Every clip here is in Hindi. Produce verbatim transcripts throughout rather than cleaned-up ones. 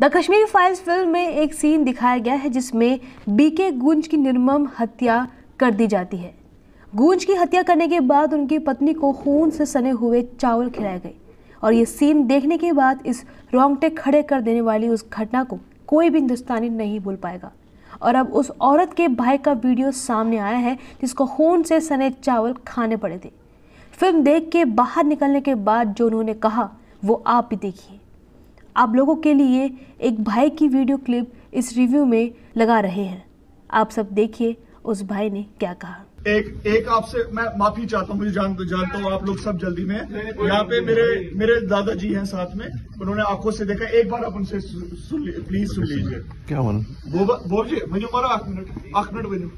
द कश्मीरी फाइल्स फिल्म में एक सीन दिखाया गया है जिसमें बीके गूंज की निर्मम हत्या कर दी जाती है। गूंज की हत्या करने के बाद उनकी पत्नी को खून से सने हुए चावल खिलाए गए और ये सीन देखने के बाद इस रोंगटे खड़े कर देने वाली उस घटना को कोई भी हिंदुस्तानी नहीं भूल पाएगा। और अब उस औरत के भाई का वीडियो सामने आया है जिसको खून से सने चावल खाने पड़े थे। फिल्म देख के बाहर निकलने के बाद जो उन्होंने कहा वो आप भी देखिए। आप लोगों के लिए एक भाई की वीडियो क्लिप इस रिव्यू में लगा रहे हैं, आप सब देखिए उस भाई ने क्या कहा। एक एक आपसे मैं माफी चाहता हूँ, मुझे जान जानता हूँ आप लोग सब जल्दी में। यहाँ पे मेरे मेरे दादाजी हैं साथ में, उन्होंने आंखों से देखा। एक बार आप उनसे सुन प्लीज सुन लीजिए। क्या मन बोल जी मुझे मारो आठ मिनट आठ मिनट बजे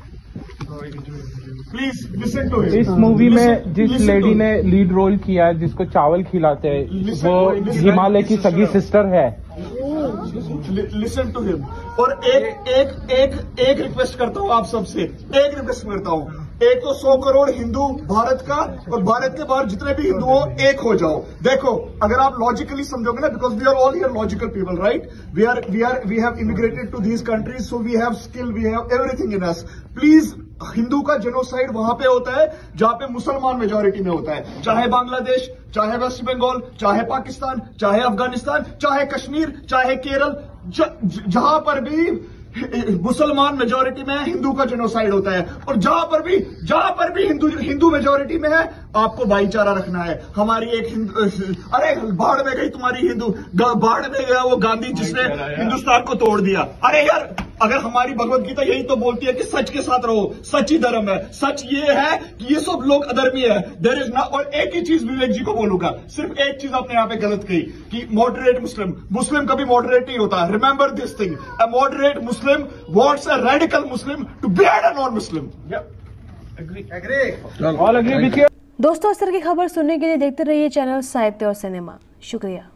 प्लीज लिसन टू इस मूवी में जिस लेडी ने लीड रोल किया है, जिसको चावल खिलाते हैं, वो हिमालय की सगी सिस्टर है। Listen to him. और एक एक एक एक रिक्वेस्ट करता हूँ आप सबसे, एक रिक्वेस्ट करता हूँ। एक तो सौ करोड़ हिंदू भारत का, और भारत के बाहर जितने भी हिंदू हो एक हो जाओ। देखो अगर आप लॉजिकली समझोगे ना, because we are all here logical people, right? We are we are we have immigrated to these countries, so we have skill, we have everything in us. Please, Hindu का जेनोसाइड वहां पे होता है जहां पे मुसलमान मेजोरिटी में होता है, चाहे बांग्लादेश, चाहे वेस्ट बंगाल, चाहे पाकिस्तान, चाहे अफगानिस्तान, चाहे कश्मीर, चाहे केरल, जहां पर भी मुसलमान मेजोरिटी में है हिंदू का जेनोसाइड होता है। और जहां पर भी जहां पर भी हिंदू हिंदू मेजोरिटी में है, आपको भाईचारा रखना है। हमारी एक हिंदू, अरे बाढ़ में गई तुम्हारी हिंदू, बाढ़ में गया वो गांधी जिसने हिंदुस्तान को तोड़ दिया। अरे यार, अगर हमारी भगवत गीता यही तो बोलती है कि सच के साथ रहो, सच ही धर्म है। सच ये है कि ये सब लोग अधर्मी है, देयर इज ना। और एक ही चीज विवेक जी को बोलूंगा, सिर्फ एक चीज आपने यहाँ पे गलत कही कि मॉडरेट मुस्लिम, मुस्लिम कभी मॉडरेट नहीं होता। Remember this thing, a moderate Muslim wants a radical Muslim to behead a non-Muslim. Yeah. Agree. Agree. All agree with you. दोस्तों, इस तरह की खबर सुनने के लिए देखते रहिए चैनल साहित्य और सिनेमा। शुक्रिया।